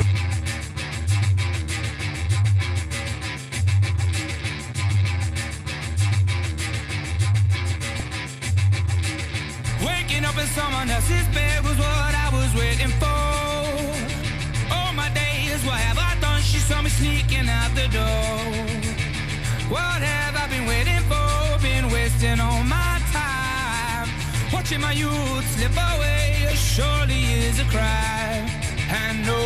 Waking up in someone else's bed was what I was waiting for. All my days, what have I done? She saw me sneaking out the door. What have I been waiting for? Been wasting all my time, watching my youth slip away. Surely is a crime. And no,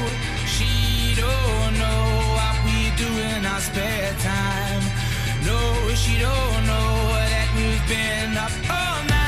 she don't know what we do in our spare time. No, she don't know that we've been up all night.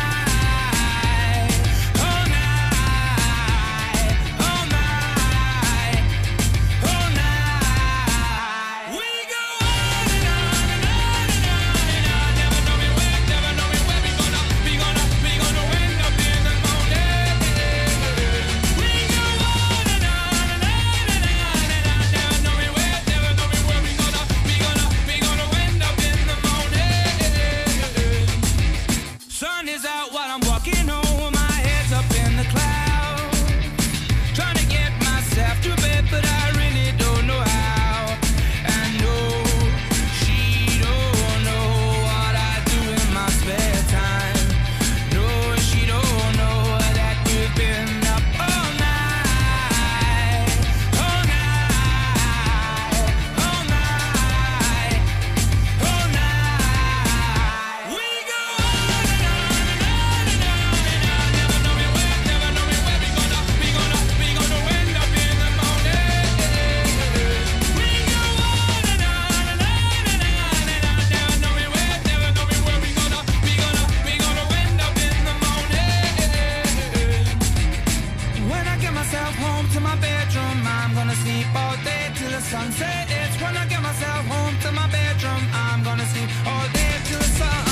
Sunset, it's when I get myself home to my bedroom. I'm gonna sleep all day till the sun.